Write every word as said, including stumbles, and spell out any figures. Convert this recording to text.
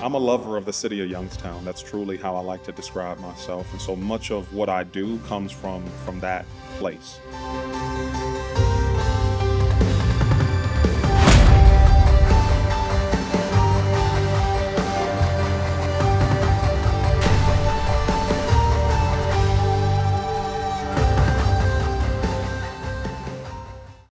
I'm a lover of the city of Youngstown. That's truly how I like to describe myself. And so much of what I do comes from, from that place.